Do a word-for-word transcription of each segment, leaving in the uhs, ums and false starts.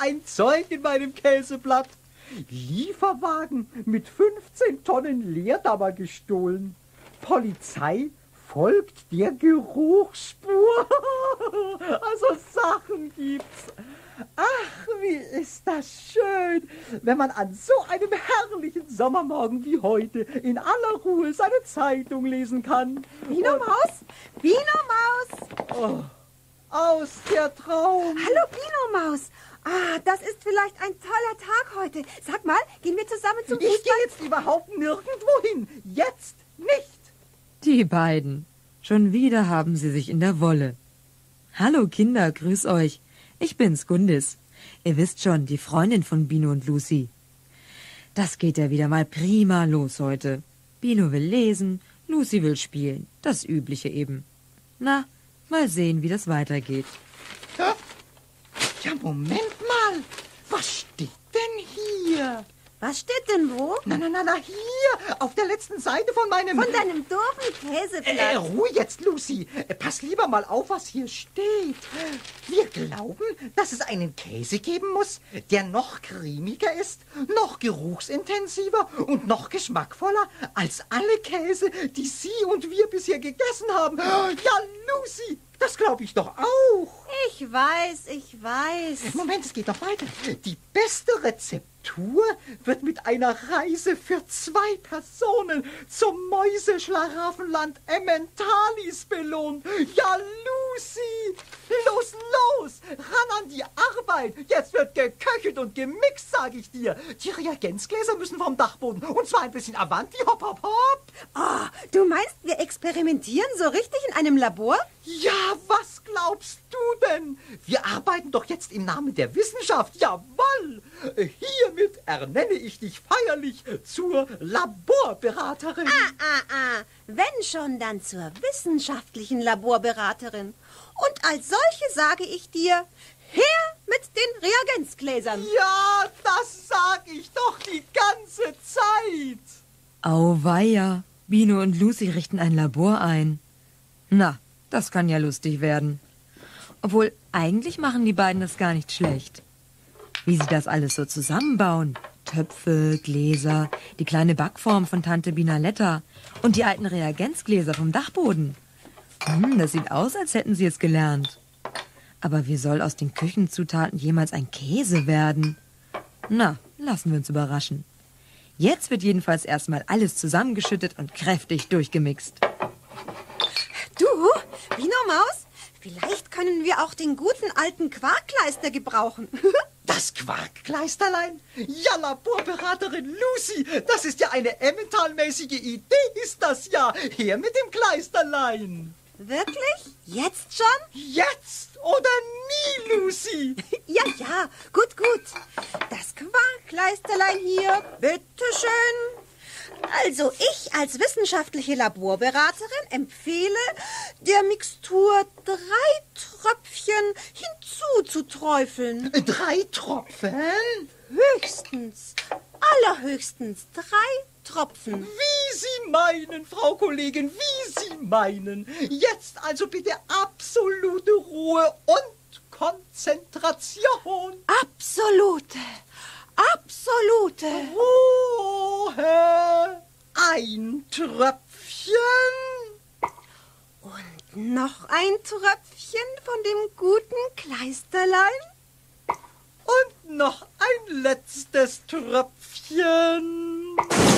ein Zeug in meinem Käseblatt. Lieferwagen mit fünfzehn Tonnen Leerdammer gestohlen. Polizei folgt der Geruchsspur. Also Sachen gibt's. Ach, wie ist das schön, wenn man an so einem herrlichen Sommermorgen wie heute in aller Ruhe seine Zeitung lesen kann. Bino Maus, Bino Maus. Oh, aus der Traum. Hallo Bino Maus. Ah, das ist vielleicht ein toller Tag heute. Sag mal, gehen wir zusammen zum Fußball? Ich gehe jetzt überhaupt nirgendwo hin. Jetzt nicht. Die beiden. Schon wieder haben sie sich in der Wolle. Hallo Kinder, grüß euch. Ich bin's, Gundis. Ihr wisst schon, die Freundin von Bino und Lucy. Das geht ja wieder mal prima los heute. Bino will lesen, Lucy will spielen. Das Übliche eben. Na, mal sehen, wie das weitergeht. Ja, ja, Moment mal. Was steht denn hier? Was steht denn wo? Na, na, na, na, hier, auf der letzten Seite von meinem... Von deinem doofen Käseblatt. Äh, Ruhe jetzt, Lucy. Äh, pass lieber mal auf, was hier steht. Wir glauben, dass es einen Käse geben muss, der noch cremiger ist, noch geruchsintensiver und noch geschmackvoller als alle Käse, die Sie und wir bisher gegessen haben. Ja, Lucy, das glaube ich doch auch. Ich weiß, ich weiß. Moment, es geht noch weiter. Die beste Rezeptur wird mit einer Reise für zwei Personen zum Mäuseschlaraffenland Emmentalis belohnt. Ja, Lucy, los, los, ran an die Arbeit. Jetzt wird geköchelt und gemixt, sage ich dir. Die Reagenzgläser müssen vom Dachboden und zwar ein bisschen avanti, hopp, hopp, hopp. Oh, du meinst, wir experimentieren so richtig in einem Labor? Ja, was glaubst du denn? Wir arbeiten doch jetzt im Namen der Wissenschaft. Jawohl! Hiermit ernenne ich dich feierlich zur Laborberaterin. Ah, ah, ah. Wenn schon, dann zur wissenschaftlichen Laborberaterin. Und als solche sage ich dir, her mit den Reagenzgläsern. Ja, das sag ich doch die ganze Zeit. Auweia, Bino und Lucy richten ein Labor ein. Na, das kann ja lustig werden. Obwohl, eigentlich machen die beiden das gar nicht schlecht. Wie sie das alles so zusammenbauen. Töpfe, Gläser, die kleine Backform von Tante Binaletta und die alten Reagenzgläser vom Dachboden. Hm, das sieht aus, als hätten sie es gelernt. Aber wie soll aus den Küchenzutaten jemals ein Käse werden? Na, lassen wir uns überraschen. Jetzt wird jedenfalls erstmal alles zusammengeschüttet und kräftig durchgemixt. Du, Bino Maus, vielleicht können wir auch den guten alten Quarkkleister gebrauchen. Das Quarkkleisterlein? Ja, Laborberaterin Lucy, das ist ja eine Emmental-mäßige Idee, ist das ja. Her mit dem Kleisterlein. Wirklich? Jetzt schon? Jetzt oder nie, Lucy? Ja, ja, gut, gut. Das Quarkkleisterlein hier, bitteschön. Also ich als wissenschaftliche Laborberaterin empfehle, der Mixtur drei Tröpfchen hinzuzuträufeln. Drei Tropfen? Höchstens, allerhöchstens drei Tropfen. Wie Sie meinen, Frau Kollegin, wie Sie meinen. Jetzt also bitte absolute Ruhe und Konzentration. Absolute, absolute. Ruhe. Ein Tröpfchen. Und noch ein Tröpfchen von dem guten Kleisterlein. Und noch ein letztes Tröpfchen.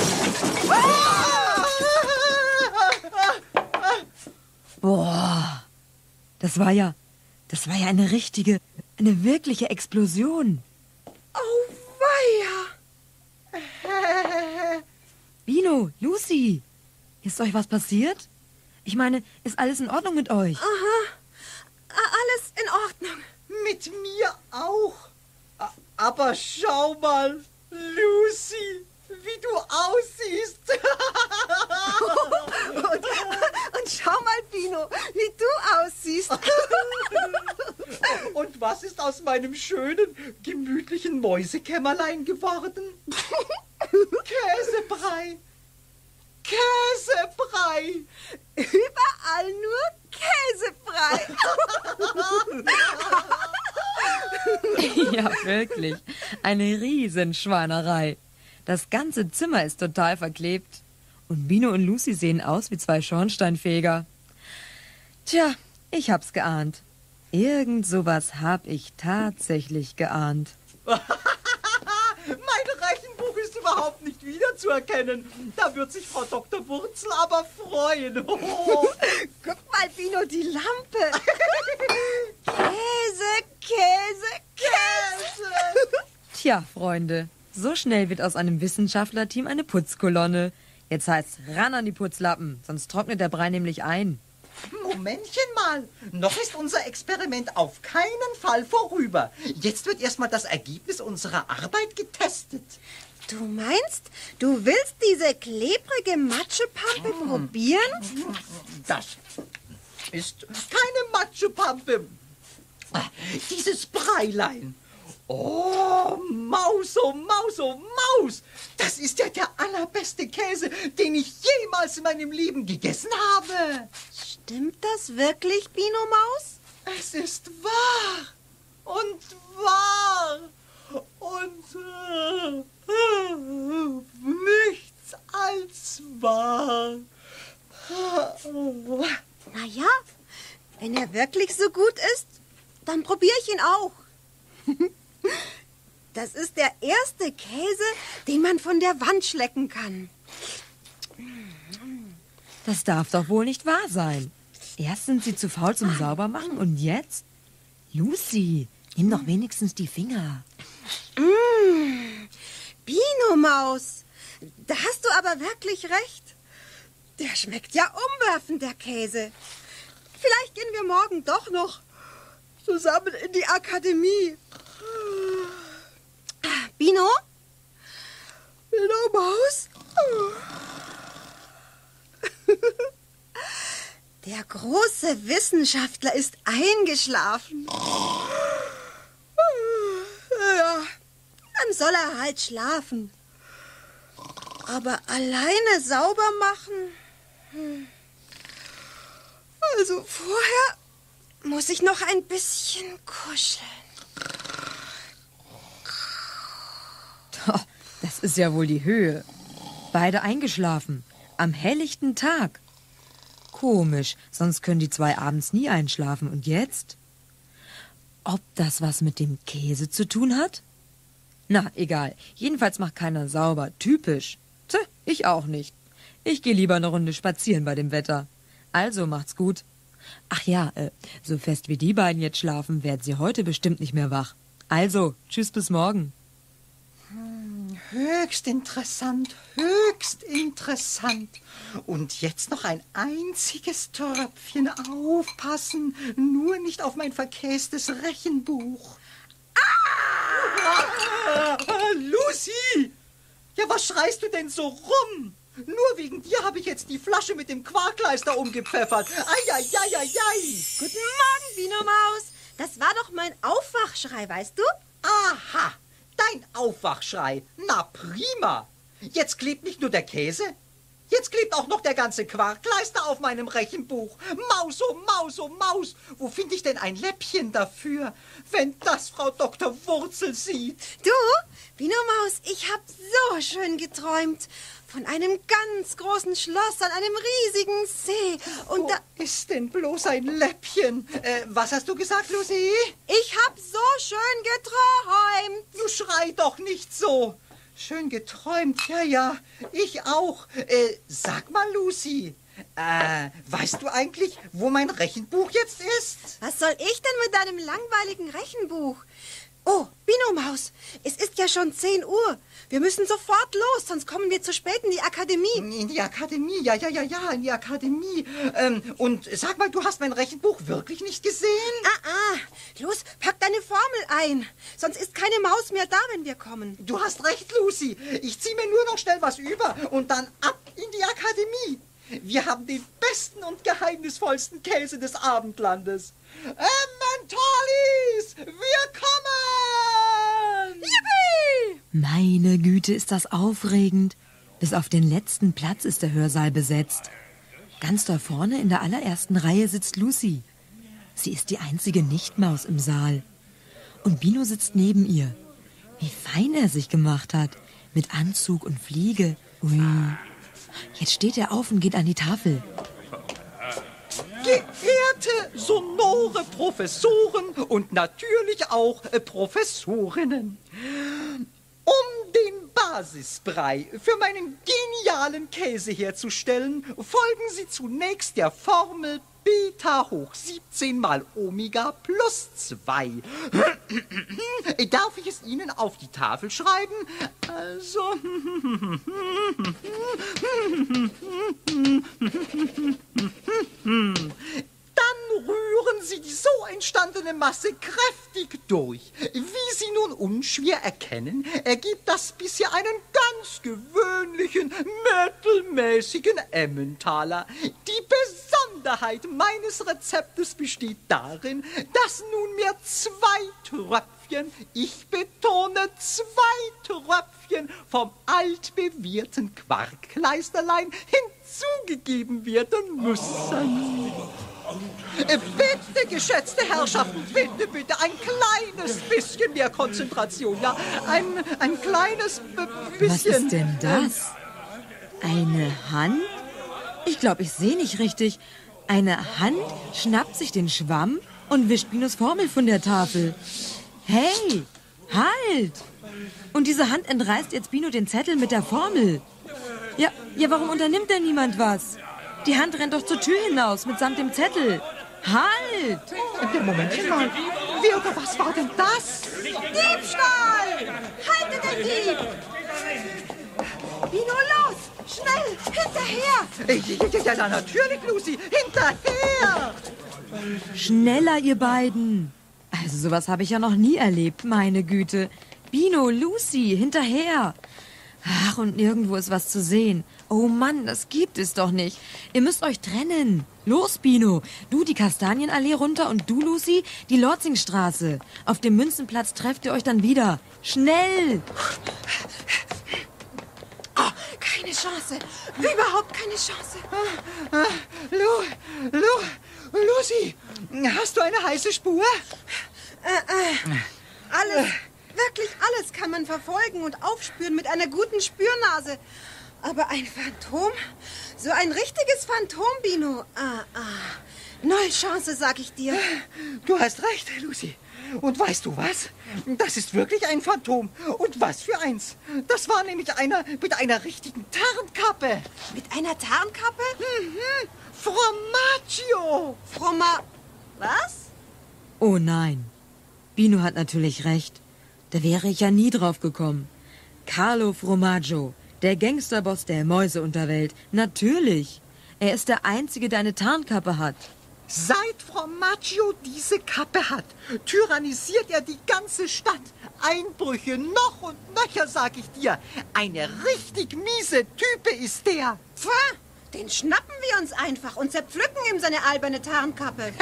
Boah, das war ja, das war ja eine richtige, eine wirkliche Explosion. Auweia. Bino, Lucy, ist euch was passiert? Ich meine, ist alles in Ordnung mit euch? Aha, alles in Ordnung. Mit mir auch. Aber schau mal, Lucy, wie du aussiehst. und, und schau mal, Bino, wie du aussiehst. Und was ist aus meinem schönen, gemütlichen Mäusekämmerlein geworden? Käsebrei. Käsebrei. Überall nur Käsebrei. Ja, Wirklich, eine Riesenschweinerei. Das ganze Zimmer ist total verklebt. Und Bino und Lucy sehen aus wie zwei Schornsteinfeger. Tja, ich hab's geahnt. Irgend sowas hab ich tatsächlich geahnt. Mein Rechenbuch ist überhaupt nicht wiederzuerkennen. Da wird sich Frau Doktor Wurzel aber freuen. Oh. Guck mal, Bino, die Lampe. Käse, Käse, Käse. Tja, Freunde, so schnell wird aus einem Wissenschaftlerteam eine Putzkolonne. Jetzt heißt's ran an die Putzlappen, sonst trocknet der Brei nämlich ein. Momentchen mal, noch ist unser Experiment auf keinen Fall vorüber. Jetzt wird erstmal das Ergebnis unserer Arbeit getestet. Du meinst, du willst diese klebrige Matschepampe mm. probieren? Das ist keine Matschepampe. Dieses Breilein. Oh, Maus, oh Maus, oh Maus. Das ist ja der allerbeste Käse, den ich jemals in meinem Leben gegessen habe. Stimmt das wirklich, Bino Maus? Es ist wahr und wahr und äh, nichts als wahr. Na ja, wenn er wirklich so gut ist, dann probiere ich ihn auch. Das ist der erste Käse, den man von der Wand schlecken kann. Das darf doch wohl nicht wahr sein. Erst sind sie zu faul zum Saubermachen und jetzt? Lucy, nimm doch wenigstens die Finger. Mmh, Bino Maus, da hast du aber wirklich recht. Der schmeckt ja umwerfend, der Käse. Vielleicht gehen wir morgen doch noch zusammen in die Akademie. Bino? Bino Maus? Der große Wissenschaftler ist eingeschlafen. Ja, dann soll er halt schlafen. Aber alleine sauber machen? Also vorher muss ich noch ein bisschen kuscheln. Das ist ja wohl die Höhe. Beide eingeschlafen. Am helllichten Tag. Komisch, sonst können die zwei abends nie einschlafen. Und jetzt? Ob das was mit dem Käse zu tun hat? Na, egal. Jedenfalls macht keiner sauber. Typisch. Tja, ich auch nicht. Ich gehe lieber eine Runde spazieren bei dem Wetter. Also macht's gut. Ach ja, äh, so fest wie die beiden jetzt schlafen, werden sie heute bestimmt nicht mehr wach. Also, tschüss bis morgen. Höchst interessant, höchst interessant. Und jetzt noch ein einziges Tröpfchen. Aufpassen, nur nicht auf mein verkästes Rechenbuch. Ah! Lucy! Ja, was schreist du denn so rum? Nur wegen dir habe ich jetzt die Flasche mit dem Quarkleister umgepfeffert. Eieieiei! Guten Morgen, Bino Maus. Das war doch mein Aufwachschrei, weißt du? Aha! Dein Aufwachschrei. Na prima. Jetzt klebt nicht nur der Käse, jetzt klebt auch noch der ganze Quarkleister auf meinem Rechenbuch. Maus, oh Maus, oh Maus. Wo finde ich denn ein Läppchen dafür, wenn das Frau Doktor Wurzel sieht? Du, Bino Maus, ich hab so schön geträumt. Von einem ganz großen Schloss an einem riesigen See. Und Wo da ist denn bloß ein Läppchen? Äh, was hast du gesagt, Lucy? Ich hab so schön geträumt. Du schrei doch nicht so. Schön geträumt, ja, ja. Ich auch. Äh, sag mal, Lucy, äh, weißt du eigentlich, wo mein Rechenbuch jetzt ist? Was soll ich denn mit deinem langweiligen Rechenbuch? Oh, Bino Maus, es ist ja schon zehn Uhr. Wir müssen sofort los, sonst kommen wir zu spät in die Akademie. In die Akademie, ja, ja, ja, ja, in die Akademie. Ähm, und sag mal, du hast mein Rechenbuch wirklich nicht gesehen? Ah, ah, los, pack deine Formel ein. Sonst ist keine Maus mehr da, wenn wir kommen. Du hast recht, Lucy. Ich zieh mir nur noch schnell was über und dann ab in die Akademie. Wir haben den besten und geheimnisvollsten Käse des Abendlandes. Emmentalis, wir kommen! Yippie! Meine Güte, ist das aufregend. Bis auf den letzten Platz ist der Hörsaal besetzt. Ganz da vorne in der allerersten Reihe sitzt Lucy. Sie ist die einzige Nichtmaus im Saal. Und Bino sitzt neben ihr. Wie fein er sich gemacht hat. Mit Anzug und Fliege. Ui. Jetzt steht er auf und geht an die Tafel. Geehrte sonore Professoren und natürlich auch äh, Professorinnen. Um den Basisbrei für meinen genialen Käse herzustellen, folgen Sie zunächst der Formel Beta hoch siebzehn mal Omega plus zwei. Darf ich es Ihnen auf die Tafel schreiben? Also... Dann rühren Sie die so entstandene Masse kräftig durch. Wie Sie nun unschwer erkennen, ergibt das bisher einen ganz gewöhnlichen, mittelmäßigen Emmentaler. Die Besonderheit meines Rezeptes besteht darin, dass nunmehr zwei Tröpfchen, ich betone zwei Tröpfchen, vom altbewährten Quarkkleisterlein hinzugegeben werden müssen. Bitte, geschätzte Herrschaften, bitte, bitte, ein kleines bisschen mehr Konzentration, ja, ein, ein kleines b- bisschen. Was ist denn das? Eine Hand? Ich glaube, ich sehe nicht richtig. Eine Hand schnappt sich den Schwamm und wischt Binos Formel von der Tafel. Hey, halt! Und diese Hand entreißt jetzt Bino den Zettel mit der Formel. Ja, ja, warum unternimmt denn niemand was? Die Hand rennt doch zur Tür hinaus, mitsamt dem Zettel. Halt! Der Momentchen mal. Wer oder was war denn das? Diebstahl! Haltet den Dieb! Bino, los! Schnell! Hinterher! Ja, ja, ja, natürlich, Lucy. Hinterher! Schneller, ihr beiden. Also sowas habe ich ja noch nie erlebt, meine Güte. Bino, Lucy, hinterher. Ach, und nirgendwo ist was zu sehen. Oh Mann, das gibt es doch nicht. Ihr müsst euch trennen. Los, Bino. Du die Kastanienallee runter und du, Lucy, die Lorzingstraße. Auf dem Münzenplatz trefft ihr euch dann wieder. Schnell! Oh, keine Chance. Überhaupt keine Chance. Lu, Lu, Lucy, hast du eine heiße Spur? Äh, äh, alles, wirklich alles kann man verfolgen und aufspüren mit einer guten Spürnase. Aber ein Phantom? So ein richtiges Phantom, Bino. Ah, ah. Null Chance, sag ich dir. Du hast recht, Lucy. Und weißt du was? Das ist wirklich ein Phantom. Und was für eins. Das war nämlich einer mit einer richtigen Tarnkappe. Mit einer Tarnkappe? Mhm. Formaggio. Fromma... Was? Oh nein. Bino hat natürlich recht. Da wäre ich ja nie drauf gekommen. Carlo Formaggio, der Gangsterboss der Mäuseunterwelt. Natürlich. Er ist der Einzige, der eine Tarnkappe hat. Seit Formaggio diese Kappe hat, tyrannisiert er die ganze Stadt. Einbrüche noch und nöcher, sag ich dir. Eine richtig miese Type ist der. Pfah, den schnappen wir uns einfach und zerpflücken ihm seine alberne Tarnkappe.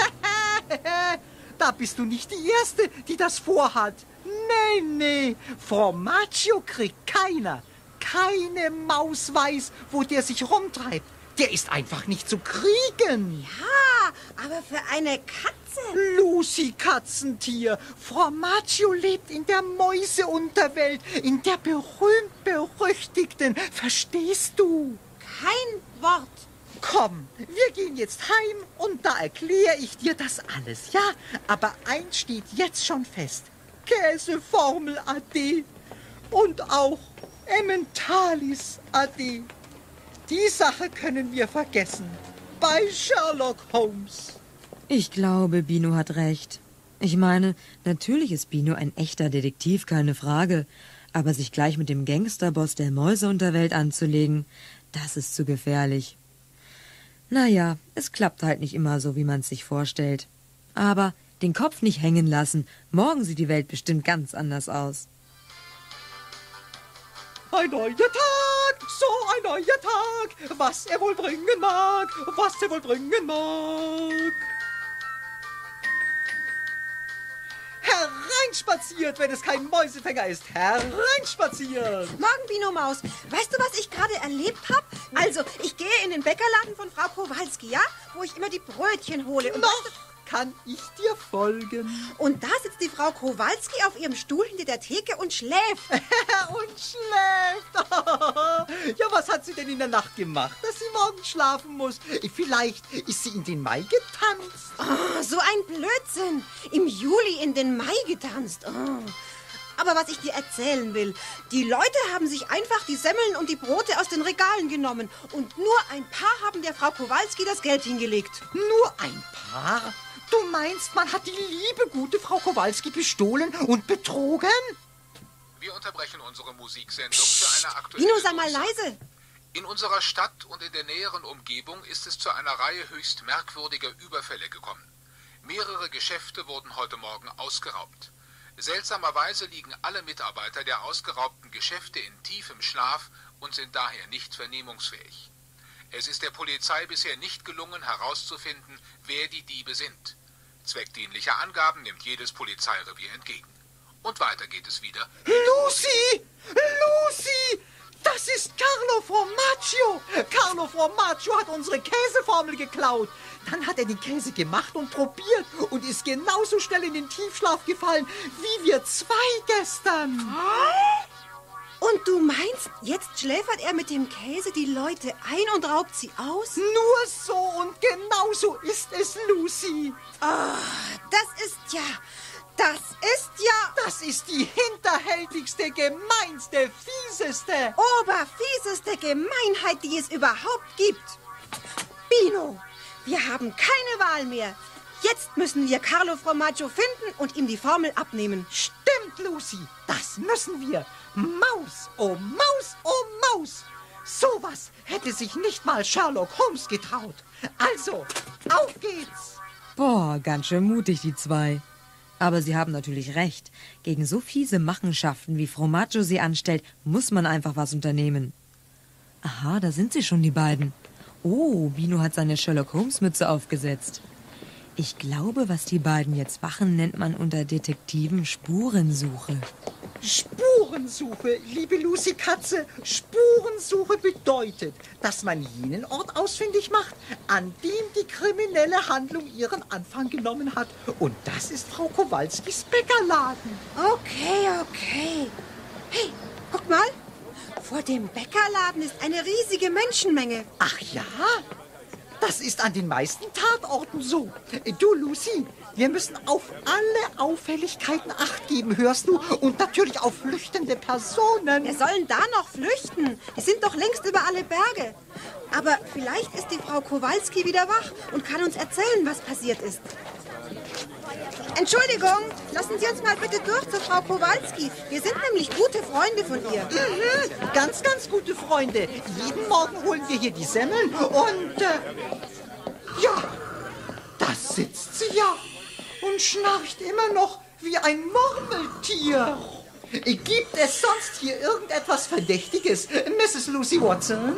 Da bist du nicht die Erste, die das vorhat. Nee, nee, Formaggio kriegt keiner. Keine Maus weiß, wo der sich rumtreibt. Der ist einfach nicht zu kriegen. Ja, aber für eine Katze. Lucy, Katzentier. Formaggio lebt in der Mäuseunterwelt, in der berühmt-berüchtigten. Verstehst du? Kein Wort. Komm, wir gehen jetzt heim und da erkläre ich dir das alles, ja? Aber eins steht jetzt schon fest. Käseformel ade und auch Emmentalis ade. Die Sache können wir vergessen. Bei Sherlock Holmes. Ich glaube, Bino hat recht. Ich meine, natürlich ist Bino ein echter Detektiv, keine Frage. Aber sich gleich mit dem Gangsterboss der Mäuseunterwelt anzulegen, das ist zu gefährlich. Naja, es klappt halt nicht immer so, wie man es sich vorstellt. Aber den Kopf nicht hängen lassen. Morgen sieht die Welt bestimmt ganz anders aus. Ein neuer Tag, so ein neuer Tag, was er wohl bringen mag, was er wohl bringen mag. Hereinspaziert, wenn es kein Mäusefänger ist, hereinspaziert. Morgen, Bino Maus. Weißt du, was ich gerade erlebt habe? Also, ich gehe in den Bäckerladen von Frau Kowalski, ja? Wo ich immer die Brötchen hole. Und Noch weißt kann ich dir folgen. Und da sitzt die Frau Kowalski auf ihrem Stuhl hinter der Theke und schläft. Und schläft. Ja, was hat sie denn in der Nacht gemacht, dass sie morgen schlafen muss? Vielleicht ist sie in den Mai getanzt. Oh, so ein Blödsinn. Im Juli in den Mai getanzt. Oh. Aber was ich dir erzählen will, die Leute haben sich einfach die Semmeln und die Brote aus den Regalen genommen. Und nur ein paar haben der Frau Kowalski das Geld hingelegt. Nur ein paar? Du meinst, man hat die liebe, gute Frau Kowalski bestohlen und betrogen? Wir unterbrechen unsere Musiksendung für eine aktuelle... Bino, sei mal leise. In unserer Stadt und in der näheren Umgebung ist es zu einer Reihe höchst merkwürdiger Überfälle gekommen. Mehrere Geschäfte wurden heute Morgen ausgeraubt. Seltsamerweise liegen alle Mitarbeiter der ausgeraubten Geschäfte in tiefem Schlaf und sind daher nicht vernehmungsfähig. Es ist der Polizei bisher nicht gelungen, herauszufinden, wer die Diebe sind. Zweckdienliche Angaben nimmt jedes Polizeirevier entgegen. Und weiter geht es wieder. Lucy! Lucy! Das ist Carlo Formaggio! Carlo Formaggio hat unsere Käseformel geklaut. Dann hat er den Käse gemacht und probiert und ist genauso schnell in den Tiefschlaf gefallen, wie wir zwei gestern. Und du meinst, jetzt schläfert er mit dem Käse die Leute ein und raubt sie aus? Nur so und genau so ist es, Lucy. Oh, das ist ja... Das ist ja... Das ist die hinterhältigste, gemeinste, fieseste... oberfieseste Gemeinheit, die es überhaupt gibt. Bino, wir haben keine Wahl mehr. Jetzt müssen wir Carlo Formaggio finden und ihm die Formel abnehmen. Stimmt, Lucy, das müssen wir. Maus, oh Maus, oh Maus. Sowas hätte sich nicht mal Sherlock Holmes getraut. Also, auf geht's. Boah, ganz schön mutig, die zwei. Aber sie haben natürlich recht. Gegen so fiese Machenschaften, wie Formaggio sie anstellt, muss man einfach was unternehmen. Aha, da sind sie schon, die beiden. Oh, Bino hat seine Sherlock-Holmes-Mütze aufgesetzt. Ich glaube, was die beiden jetzt machen, nennt man unter Detektiven Spurensuche. Spurensuche, liebe Lucy Katze. Spurensuche bedeutet, dass man jenen Ort ausfindig macht, an dem die kriminelle Handlung ihren Anfang genommen hat. Und das ist Frau Kowalskis Bäckerladen. Okay, okay. Hey, guck mal. Vor dem Bäckerladen ist eine riesige Menschenmenge. Ach ja? Das ist an den meisten Tatorten so. Du, Lucy, wir müssen auf alle Auffälligkeiten Acht geben, hörst du? Und natürlich auf flüchtende Personen. Wir sollen da noch flüchten. Die sind doch längst über alle Berge. Aber vielleicht ist die Frau Kowalski wieder wach und kann uns erzählen, was passiert ist. Entschuldigung, lassen Sie uns mal bitte durch zur Frau Kowalski. Wir sind nämlich gute Freunde von ihr. Mhm, ganz, ganz gute Freunde. Jeden Morgen holen wir hier die Semmeln und... Äh, ja, da sitzt sie ja und schnarcht immer noch wie ein Murmeltier. Gibt es sonst hier irgendetwas Verdächtiges, Misses Lucy Watson?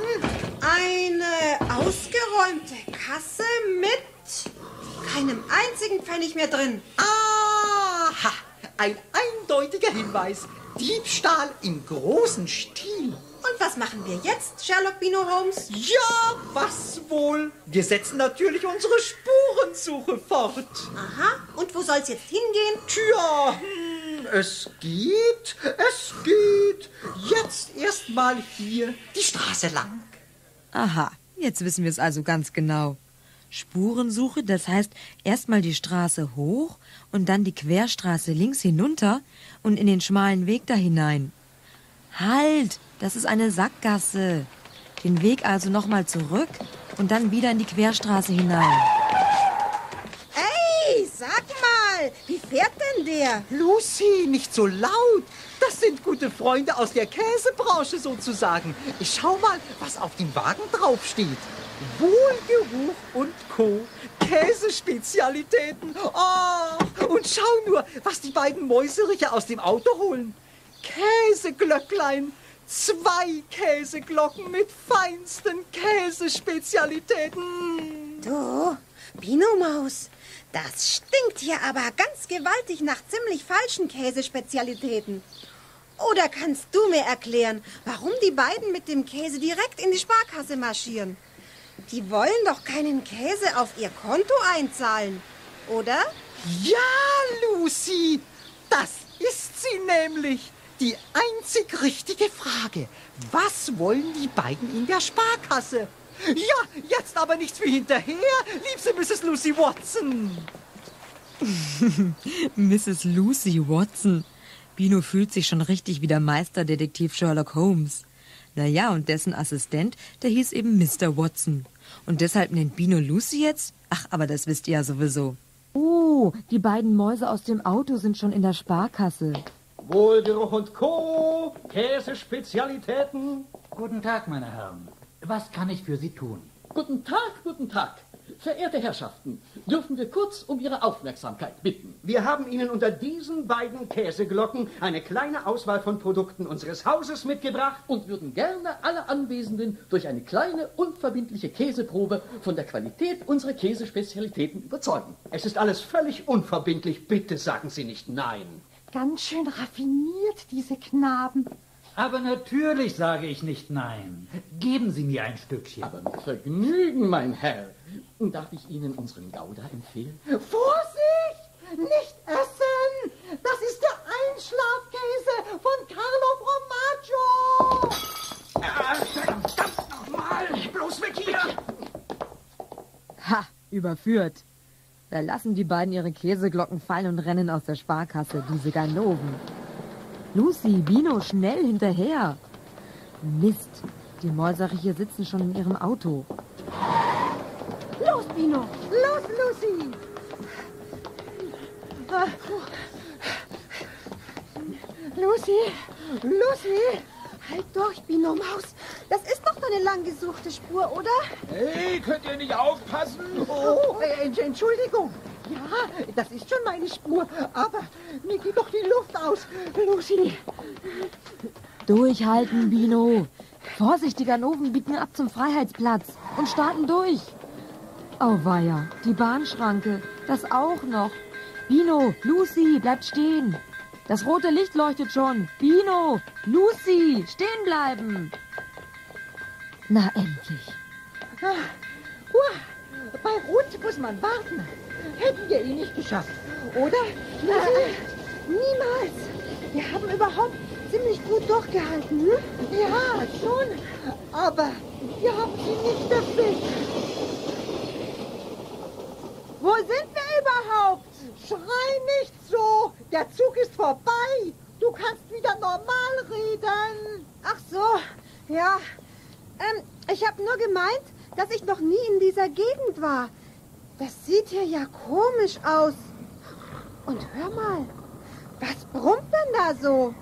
Eine ausgeräumte Kasse mit keinem einzigen Pfennig mehr drin. Aha, ein eindeutiger Hinweis. Diebstahl im großen Stil. Und was machen wir jetzt, Sherlock Bino Holmes? Ja, was wohl? Wir setzen natürlich unsere Spurensuche fort. Aha, und wo soll's jetzt hingehen? Tja, hm, es geht, es geht. Jetzt erstmal hier die Straße lang. Aha, jetzt wissen wir es also ganz genau. Spurensuche, das heißt erstmal die Straße hoch und dann die Querstraße links hinunter und in den schmalen Weg da hinein. Halt, das ist eine Sackgasse. Den Weg also nochmal zurück und dann wieder in die Querstraße hinein. Ey, sag mal, wie fährt denn der? Lucy, nicht so laut. Das sind gute Freunde aus der Käsebranche sozusagen. Ich schau mal, was auf dem Wagen draufsteht. Wohlgeruch und Co. Käsespezialitäten. Oh, und schau nur, was die beiden Mäuseriche aus dem Auto holen. Käseglöcklein. Zwei Käseglocken mit feinsten Käsespezialitäten. Du, Bino-Maus, das stinkt hier aber ganz gewaltig nach ziemlich falschen Käsespezialitäten. Oder kannst du mir erklären, warum die beiden mit dem Käse direkt in die Sparkasse marschieren? Die wollen doch keinen Käse auf ihr Konto einzahlen. oder? Ja, Lucy, das ist sie nämlich. Die einzig richtige Frage. Was wollen die beiden in der Sparkasse? Ja, jetzt aber nichts wie hinterher, liebste Misses Lucy Watson. Misses Lucy Watson. Bino fühlt sich schon richtig wie der Meisterdetektiv Sherlock Holmes. Naja, und dessen Assistent, der hieß eben Mister Watson. Und deshalb nennt Bino Lucy jetzt? Ach, aber das wisst ihr ja sowieso. Oh, die beiden Mäuse aus dem Auto sind schon in der Sparkasse. Wohlgeruch und Co., Käsespezialitäten. Guten Tag, meine Herren. Was kann ich für Sie tun? Guten Tag, guten Tag. Verehrte Herrschaften, dürfen wir kurz um Ihre Aufmerksamkeit bitten? Wir haben Ihnen unter diesen beiden Käseglocken eine kleine Auswahl von Produkten unseres Hauses mitgebracht Und würden gerne alle Anwesenden durch eine kleine, unverbindliche Käseprobe von der Qualität unserer Käsespezialitäten überzeugen. Es ist alles völlig unverbindlich. Bitte sagen Sie nicht nein. Ganz schön raffiniert, diese Knaben. Aber natürlich sage ich nicht nein. Geben Sie mir ein Stückchen. Aber mit Vergnügen, mein Herr. Darf ich Ihnen unseren Gouda empfehlen? Vorsicht! Nicht essen! Das ist der Einschlafkäse von Carlo Formaggio! Verdammt nochmal! Bloß weg hier! Ha, überführt. Da lassen die beiden ihre Käseglocken fallen und rennen aus der Sparkasse, diese Ganoven. Lucy, Bino, schnell hinterher. Mist, die Mäuseriecher sitzen schon in ihrem Auto. Los, Bino! Los, Lucy! Ah. Lucy! Lucy! Halt durch, Bino Maus. Das ist doch eine lang gesuchte Spur, oder? Hey, könnt ihr nicht aufpassen? Oh, äh, Entschuldigung. Ja, das ist schon meine Spur. Aber mir geht doch die Luft aus. Lucy. Durchhalten, Bino. Vorsicht, die Ganoven biegen ab zum Freiheitsplatz und starten durch. Auweia, die Bahnschranke, das auch noch. Bino, Lucy, bleibt stehen. Das rote Licht leuchtet schon. Bino, Lucy, stehen bleiben. Na, endlich. Ah, uh, bei Rot muss man warten. Hätten wir ihn nicht geschafft, oder? Lucy, niemals. Wir haben überhaupt ziemlich gut durchgehalten. Hm? Ja, schon. Aber wir haben sie nicht erwischt. Wo sind wir überhaupt? Schrei nicht so. Der Zug ist vorbei. Du kannst wieder normal reden. Ach so, ja. Ähm, ich habe nur gemeint, dass ich noch nie in dieser Gegend war. Das sieht hier ja komisch aus. Und hör mal, was brummt denn da so?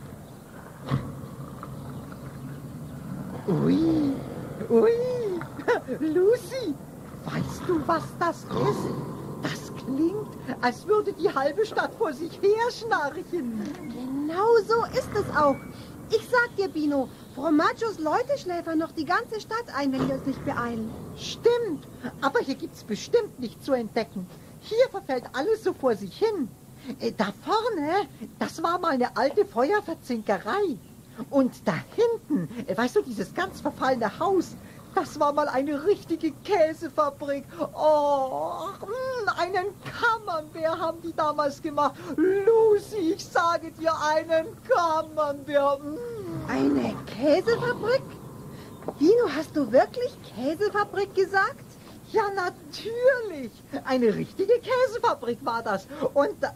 Ui, ui. Lucy, weißt du, was das ist? Das klingt, als würde die halbe Stadt vor sich her schnarchen. Genau so ist es auch. Ich sag dir, Bino, Formaggios Leute schläfern noch die ganze Stadt ein, wenn wir uns nicht beeilen. Stimmt, aber hier gibt's bestimmt nichts zu entdecken. Hier verfällt alles so vor sich hin. Äh, Da vorne, das war mal eine alte Feuerverzinkerei. Und da hinten, äh, weißt du, dieses ganz verfallene Haus, das war mal eine richtige Käsefabrik. Oh, mh, einen Camembert haben die damals gemacht. Lucy, ich sage dir, einen Camembert. Mh. Eine Käsefabrik? Bino, hast du wirklich Käsefabrik gesagt? Ja, natürlich. Eine richtige Käsefabrik war das. Und da...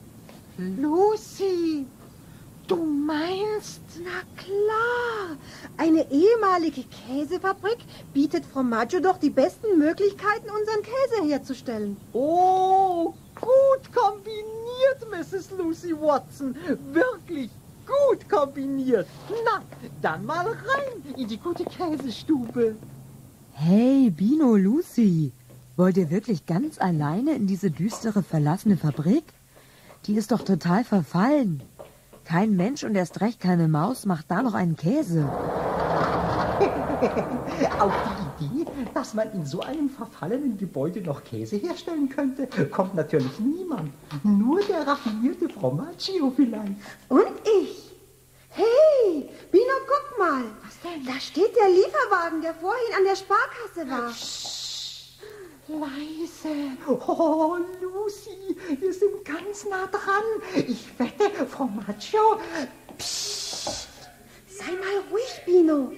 Lucy, du meinst... Na klar. Eine ehemalige Käsefabrik bietet Formaggio doch die besten Möglichkeiten, unseren Käse herzustellen. Oh, gut kombiniert, Misses Lucy Watson. Wirklich gut kombiniert. Na, dann mal rein in die gute Käsestube. Hey, Bino, Lucy, wollt ihr wirklich ganz alleine in diese düstere, verlassene Fabrik? Die ist doch total verfallen. Kein Mensch und erst recht keine Maus macht da noch einen Käse. Auf die Idee, dass man in so einem verfallenen Gebäude noch Käse herstellen könnte, kommt natürlich niemand. Nur der raffinierte Formaggio vielleicht. Und ich. Hey, Bino, guck mal. Was denn? Da steht der Lieferwagen, der vorhin an der Sparkasse war. Leise. Oh, Lucy, wir sind ganz nah dran. Ich wette, Formaggio. Psst. Sei mal ruhig, Bino.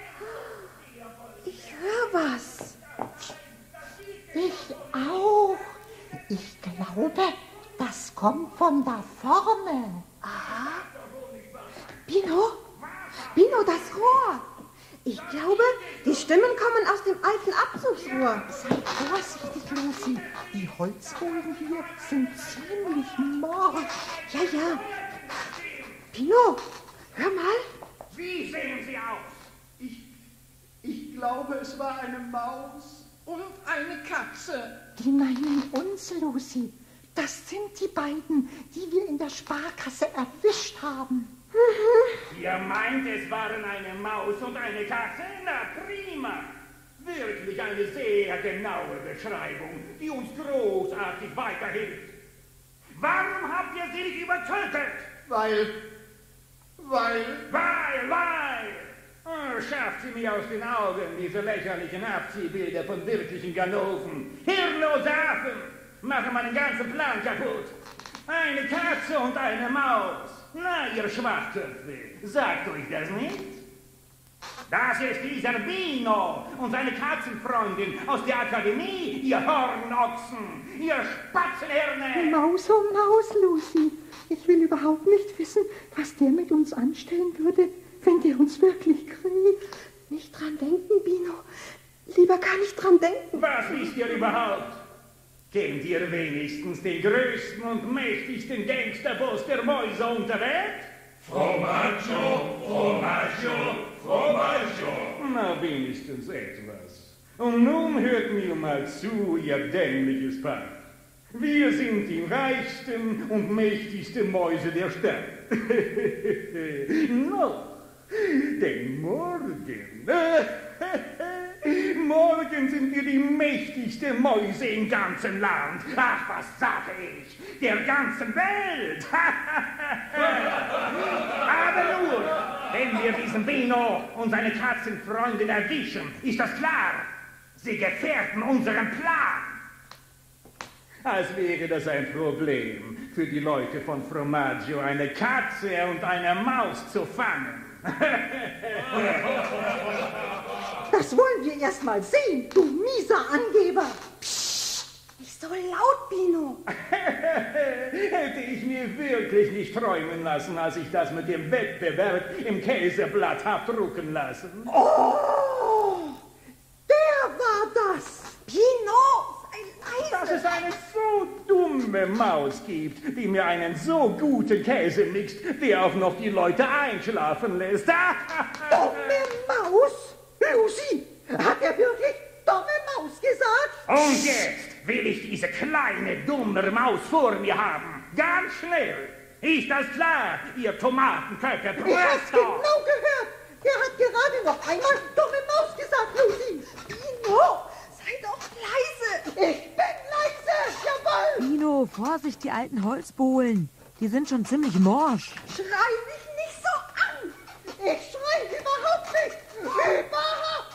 Ich höre was. Ich auch. Ich glaube, das kommt von da vorne. Aha. Bino? Bino, das Rohr. Ich glaube, die Stimmen kommen aus dem alten Abzugsrohr. Sei vorsichtig, Lucy. Die Holzbohlen hier sind ziemlich morsch. Ja, ja. Bino, hör mal. Wie sehen Sie aus? Ich, ich glaube, es war eine Maus und eine Katze. Die meinen uns, Lucy. Das sind die beiden, die wir in der Sparkasse erwischt haben. Ihr meint, es waren eine Maus und eine Katze? Na prima! Wirklich eine sehr genaue Beschreibung, die uns großartig weiterhilft. Warum habt ihr sie nicht übertötet? Weil, weil... Weil, weil! Oh, schafft sie mir aus den Augen, diese lächerlichen Abziehbilder von wirklichen Ganoven. Hirnlose Affen machen meinen ganzen Plan kaputt. Eine Katze und eine Maus. Na, ihr Schwachköpfe, sagt euch das nicht? Das ist dieser Bino und seine Katzenfreundin aus der Akademie, ihr Hornochsen, ihr Spatzenhirne. Maus, oh Maus, Lucy. Ich will überhaupt nicht wissen, was der mit uns anstellen würde, wenn der uns wirklich kriegt. Nicht dran denken, Bino. Lieber gar nicht dran denken. Was wisst ihr überhaupt? Kennt ihr wenigstens den größten und mächtigsten Gangsterboss der Mäuse unter Welt? Formaggio, Formaggio, Formaggio. Na, wenigstens etwas. Und nun hört mir mal zu, ihr dämliches Paar. Wir sind die reichsten und mächtigsten Mäuse der Stadt. Noch, denn morgen... Morgen sind wir die mächtigsten Mäuse im ganzen Land. Ach, was sage ich? Der ganzen Welt. Aber nur, wenn wir diesen Bino und seine Katzenfreundin erwischen, ist das klar. Sie gefährden unseren Plan. Als wäre das ein Problem für die Leute von Formaggio, eine Katze und eine Maus zu fangen. Das wollen wir erst mal sehen, du mieser Angeber. Psst, nicht so laut, Bino. Hätte ich mir wirklich nicht träumen lassen, als ich das mit dem Wettbewerb im Käseblatt hab drucken lassen. Oh, der war das. Bino, sei leise. Dass es eine so dumme Maus gibt, die mir einen so guten Käse mixt, der auch noch die Leute einschlafen lässt. Dumme Maus? Lucy, hat er wirklich dumme Maus gesagt? Und jetzt will ich diese kleine, dumme Maus vor mir haben. Ganz schnell. Ist das klar, ihr Tomatenköpfe? Ich hab's genau gehört. Er hat gerade noch einmal dumme Maus gesagt, Lucy. Bino, sei doch leise. Ich bin leise, jawohl. Bino, Vorsicht, die alten Holzbohlen. Die sind schon ziemlich morsch. Schrei mich nicht so an. Ich schrei überhaupt nicht. Überhaupt.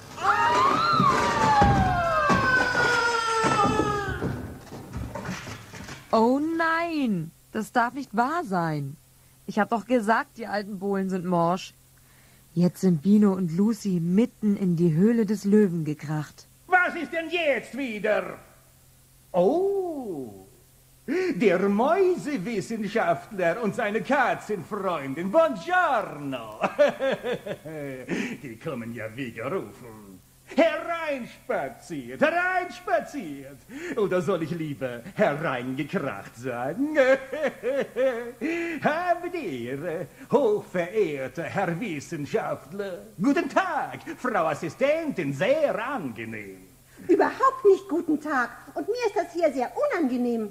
Oh nein, das darf nicht wahr sein. Ich hab doch gesagt, die alten Bohlen sind morsch. Jetzt sind Bino und Lucy mitten in die Höhle des Löwen gekracht. Was ist denn jetzt wieder? Oh, der Mäusewissenschaftler und seine Katzenfreundin. Buongiorno. Die kommen ja wie gerufen. Hereinspaziert, hereinspaziert. Oder soll ich lieber hereingekracht sagen? Habe die Ehre, hochverehrter Herr Wissenschaftler. Guten Tag, Frau Assistentin, sehr angenehm. Überhaupt nicht guten Tag. Und mir ist das hier sehr unangenehm.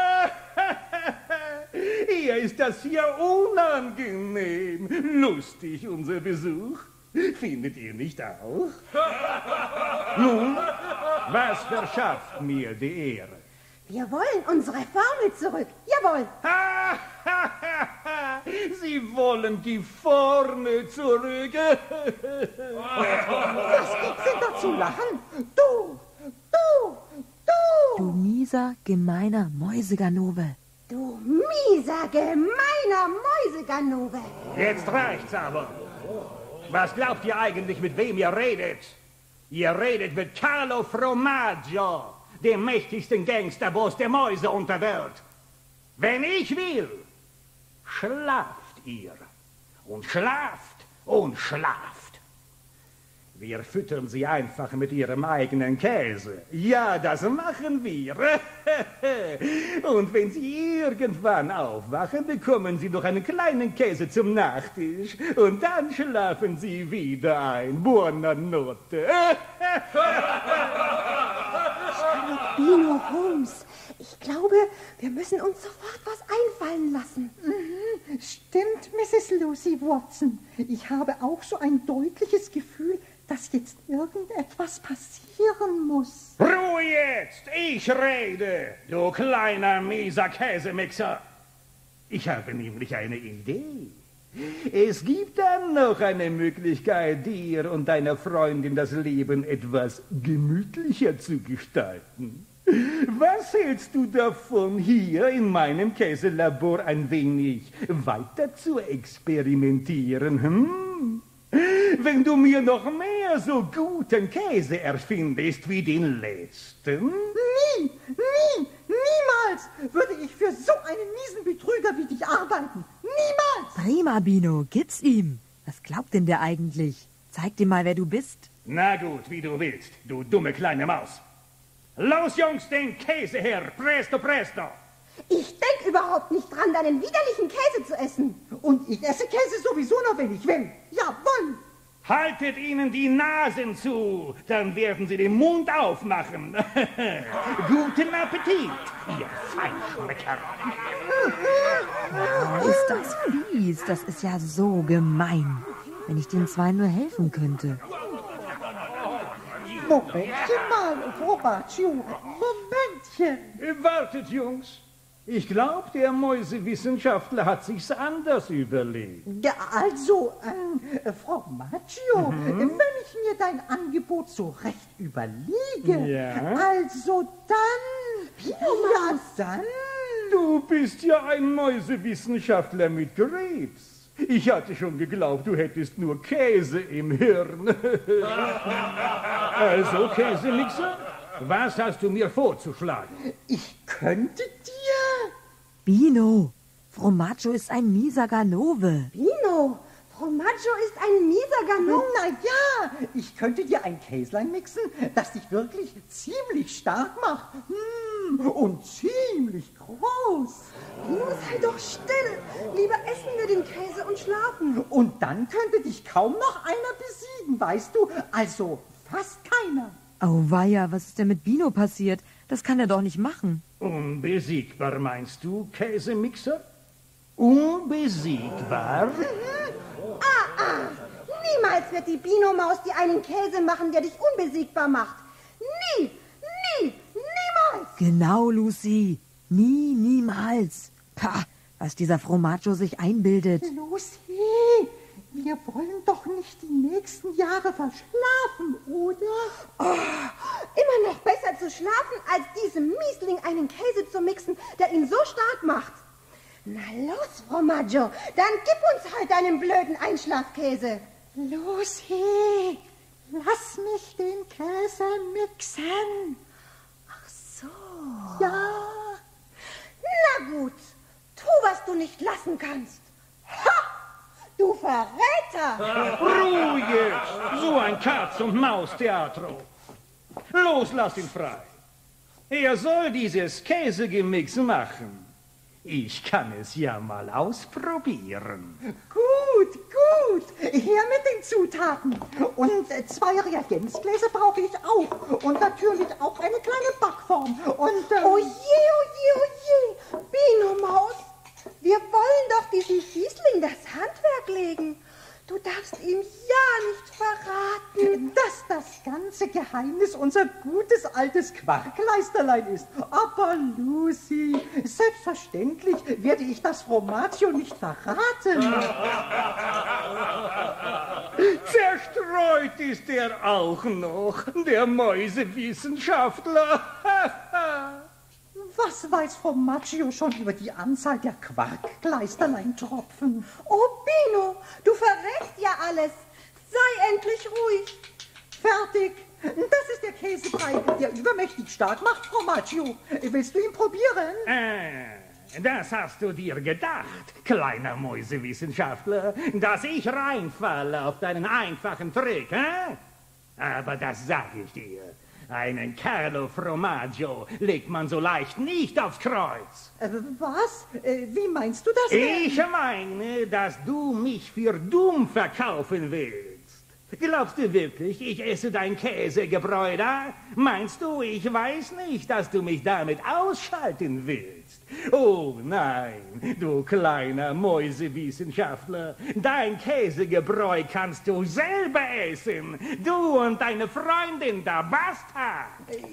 Ihr ist das hier unangenehm. Lustig, unser Besuch. Findet ihr nicht auch? Nun, was verschafft mir die Ehre? Wir wollen unsere Formel zurück. Jawohl. Sie wollen die Formel zurück. Was gibt's denn da zu lachen? Du, du, mieser, gemeiner Mäuseganove. Du mieser, gemeiner Mäuseganove. Jetzt reicht's aber. Was glaubt ihr eigentlich, mit wem ihr redet? Ihr redet mit Carlo Formaggio, dem mächtigsten Gangsterboss der Mäuseunterwelt. Wenn ich will, schlaft ihr. Und schlaft und schlaft. Wir füttern sie einfach mit ihrem eigenen Käse. Ja, das machen wir. Und wenn sie irgendwann aufwachen, bekommen sie noch einen kleinen Käse zum Nachtisch. Und dann schlafen sie wieder ein. Buonanotte. Bino Holmes, ich glaube, wir müssen uns sofort was einfallen lassen. Mhm, stimmt, Misses Lucy Watson. Ich habe auch so ein deutliches Gefühl, dass jetzt irgendetwas passieren muss. Ruhe jetzt! Ich rede, du kleiner, mieser Käsemixer. Ich habe nämlich eine Idee. Es gibt dann noch eine Möglichkeit, dir und deiner Freundin das Leben etwas gemütlicher zu gestalten. Was hältst du davon, hier in meinem Käselabor ein wenig weiter zu experimentieren, hm? Wenn du mir noch mehr so guten Käse erfindest wie den letzten? Nie, nie, niemals würde ich für so einen miesen Betrüger wie dich arbeiten. Niemals! Prima, Bino, gib's ihm. Was glaubt denn der eigentlich? Zeig dir mal, wer du bist. Na gut, wie du willst, du dumme kleine Maus. Los, Jungs, den Käse her, presto, presto! Ich denk überhaupt nicht dran, deinen widerlichen Käse zu essen. Und ich esse Käse sowieso nur, wenn ich will. Jawohl! Haltet ihnen die Nasen zu, dann werden sie den Mund aufmachen. Guten Appetit, ihr Feinschmecker. Oh, ist das fies. Das ist ja so gemein. Wenn ich den zwei nur helfen könnte. Momentchen mal, Formaggio. Momentchen. Wartet, Jungs. Ich glaube, der Mäusewissenschaftler hat sich's anders überlegt. Ja, also, äh, Formaggio, mhm. wenn ich mir dein Angebot so recht überlege, ja. also dann, ja dann. Du bist ja ein Mäusewissenschaftler mit Krebs. Ich hatte schon geglaubt, du hättest nur Käse im Hirn. Also, Käsemixer, was hast du mir vorzuschlagen? Ich könnte dir... Bino, Formaggio ist ein mieser Ganove. Bino, Formaggio ist ein mieser Ganove. Na ja, ich könnte dir ein Käslein mixen, das dich wirklich ziemlich stark macht. Hm, und ziemlich groß. Bino, sei doch still. Lieber essen wir den Käse und schlafen. Und dann könnte dich kaum noch einer besiegen, weißt du? Also fast keiner. Auweia, was ist denn mit Bino passiert? Das kann er doch nicht machen. Unbesiegbar, meinst du, Käsemixer? Unbesiegbar? Ah, ah, niemals wird die Bino-Maus dir einen Käse machen, der dich unbesiegbar macht. Nie, nie, niemals. Genau, Lucy. Nie, niemals. Pah, was dieser Formaggio sich einbildet. Lucy, wir wollen doch nicht die nächsten Jahre verschlafen, oder? Oh, immer noch besser zu schlafen, als diesem Miesling einen Käse zu mixen, der ihn so stark macht. Na los, Formaggio, dann gib uns halt deinen blöden Einschlafkäse. Lucy, lass mich den Käse mixen. Ach so. Ja. Na gut, tu, was du nicht lassen kannst. Ha! Du Verräter! Ruhe! So ein Katz-und-Maus-Theater. Los, lass ihn frei. Er soll dieses Käsegemix machen. Ich kann es ja mal ausprobieren. Gut, gut. Her mit den Zutaten. Und zwei Reagenzgläser brauche ich auch. Und natürlich auch eine kleine Backform. Und, ähm, oh je, oh je, oh je. Bino-Maus, wir wollen doch diesem Fiesling das Handwerk legen. Du darfst ihm ja nicht verraten, dass das ganze Geheimnis unser gutes altes Quarkleisterlein ist. Aber Lucy, selbstverständlich werde ich das Formaggio nicht verraten. Zerstreut ist er auch noch, der Mäusewissenschaftler. Was weiß Formaggio schon über die Anzahl der Quarkkleisterlein-Tropfen? Oh, Bino, du verrätst ja alles. Sei endlich ruhig. Fertig. Das ist der Käsebrei, der übermächtig stark macht, Formaggio. Willst du ihn probieren? Äh, das hast du dir gedacht, kleiner Mäusewissenschaftler, dass ich reinfalle auf deinen einfachen Trick, hä? Aber das sag ich dir. Einen Carlo Formaggio legt man so leicht nicht aufs Kreuz. Äh, was? Äh, wie meinst du das denn? Ich meine, dass du mich für dumm verkaufen willst. Glaubst du wirklich, ich esse dein Käsegebräu da? Meinst du, ich weiß nicht, dass du mich damit ausschalten willst? Oh nein, du kleiner Mäusewissenschaftler, dein Käsegebräu kannst du selber essen. Du und deine Freundin da, basta!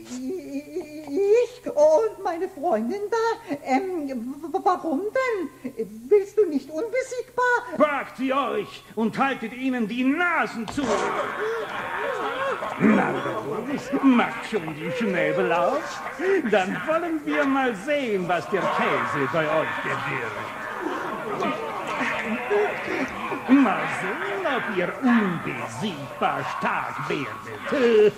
Ich und meine Freundin da? Ähm, warum denn? Willst du nicht unbesiegbar? Packt sie euch und haltet ihnen die Nasen zu! Na los, macht schon die Schnäbel auf. Dann wollen wir mal sehen, was der Käse bei euch bewirkt. Mal sehen, ob ihr unbesiegbar stark werdet.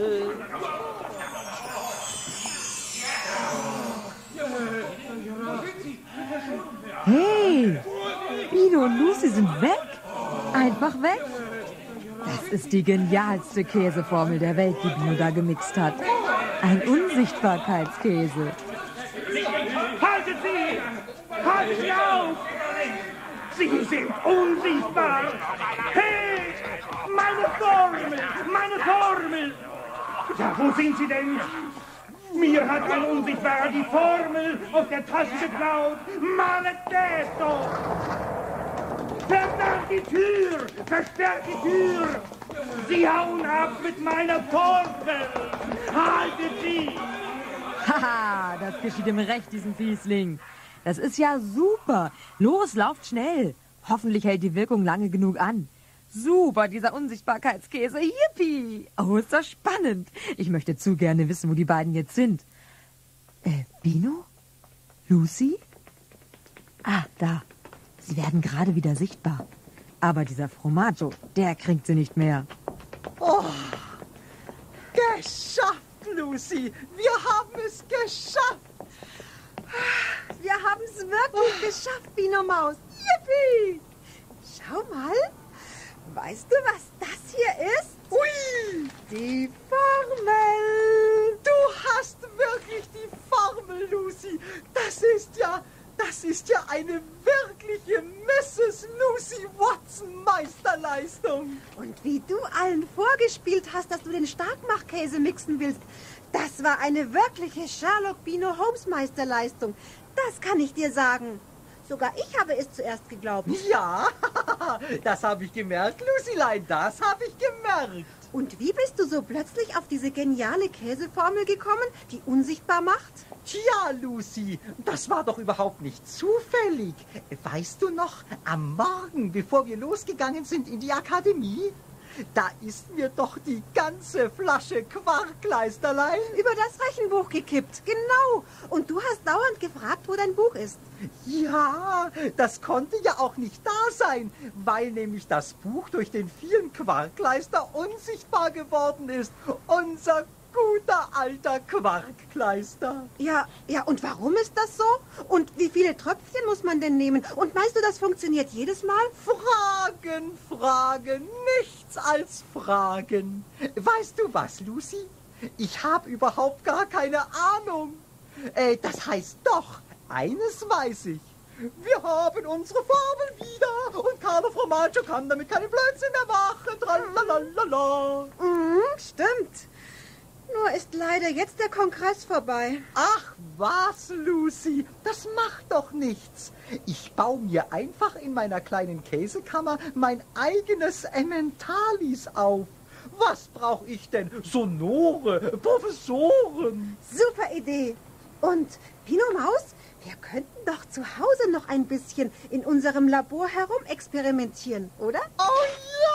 Hey, Bino und Lucy sind weg. Einfach weg. Das ist die genialste Käseformel der Welt, die Bino da gemixt hat. Ein Unsichtbarkeitskäse. Haltet sie! Haltet sie auf! Sie sind unsichtbar! Hey! Meine Formel! Meine Formel! Ja, wo sind sie denn? Mir hat ein Unsichtbarer die Formel aus der Tasche geklaut! Maledetto! Verdammt die Tür! Versperrt die Tür! Sie hauen ab mit meiner Formel! Haltet sie! Haha, das geschieht ihm recht, diesem Fiesling. Das ist ja super. Los, lauft schnell. Hoffentlich hält die Wirkung lange genug an. Super, dieser Unsichtbarkeitskäse. Yippie! Oh, ist das spannend. Ich möchte zu gerne wissen, wo die beiden jetzt sind. Äh, Bino? Lucy? Ah, da. Sie werden gerade wieder sichtbar. Aber dieser Formaggio, der kriegt sie nicht mehr. Oh, geschafft, Lucy. Wir haben es geschafft. Wir haben es wirklich oh. geschafft, Bino Maus. Yippie! Schau mal. Weißt du, was das hier ist? Ui! Die Formel. Du hast wirklich die Formel, Lucy. Das ist ja, das ist ja eine wirkliche Misses Lucy Watson Meisterleistung. Und wie du allen vorgespielt hast, dass du den Starkmachkäse mixen willst, das war eine wirkliche Sherlock Bino Holmes Meisterleistung. Das kann ich dir sagen. Sogar ich habe es zuerst geglaubt. Ja, das habe ich gemerkt, Lucylein, das habe ich gemerkt. Und wie bist du so plötzlich auf diese geniale Käseformel gekommen, die unsichtbar macht? Tja, Lucy, das war doch überhaupt nicht zufällig. Weißt du noch, am Morgen, bevor wir losgegangen sind in die Akademie, da ist mir doch die ganze Flasche Quarkkleisterlein über das Rechenbuch gekippt. Genau. Und du hast dauernd gefragt, wo dein Buch ist. Ja, das konnte ja auch nicht da sein, weil nämlich das Buch durch den vielen Quarkkleister unsichtbar geworden ist. Unser guter alter Quarkkleister. Ja, ja, und warum ist das so? Und wie viele Tröpfchen muss man denn nehmen? Und meinst du, das funktioniert jedes Mal? Fragen, Fragen, nichts als Fragen. Weißt du was, Lucy? Ich habe überhaupt gar keine Ahnung. Äh, das heißt doch, eines weiß ich. Wir haben unsere Formel wieder und Carlo Formaggio kann damit keinen Blödsinn mehr machen. Tralalala. Mhm, stimmt. Nur ist leider jetzt der Kongress vorbei. Ach was, Lucy, das macht doch nichts. Ich baue mir einfach in meiner kleinen Käsekammer mein eigenes Emmentalis auf. Was brauche ich denn? Sonore, Professoren. Super Idee. Und Pino Maus, wir könnten doch zu Hause noch ein bisschen in unserem Labor herumexperimentieren, oder? Oh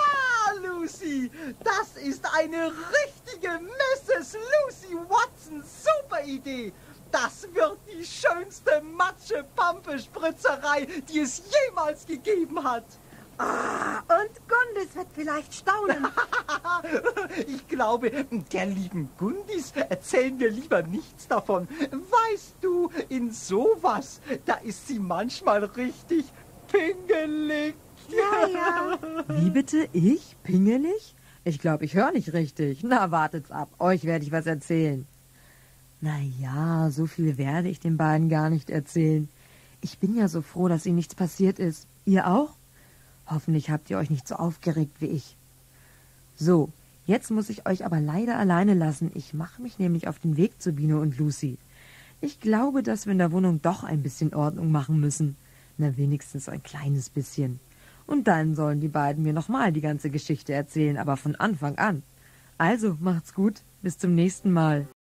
ja, Lucy, das ist eine richtige Misses Lucy Watson Super Idee. Das wird die schönste Matsche-Pampe-Spritzerei, die es jemals gegeben hat. Ah, und Gundis wird vielleicht staunen. Ich glaube, der lieben Gundis erzählen wir lieber nichts davon. Weißt du, in sowas, da ist sie manchmal richtig pingelig. Ja, ja. Wie bitte? Ich? Pingelig? Ich glaube, ich höre nicht richtig. Na, wartet's ab. Euch werde ich was erzählen. Na ja, so viel werde ich den beiden gar nicht erzählen. Ich bin ja so froh, dass ihnen nichts passiert ist. Ihr auch? Hoffentlich habt ihr euch nicht so aufgeregt wie ich. So, jetzt muss ich euch aber leider alleine lassen. Ich mache mich nämlich auf den Weg zu Bino und Lucy. Ich glaube, dass wir in der Wohnung doch ein bisschen Ordnung machen müssen. Na, wenigstens ein kleines bisschen. Und dann sollen die beiden mir nochmal die ganze Geschichte erzählen, aber von Anfang an. Also, macht's gut. Bis zum nächsten Mal.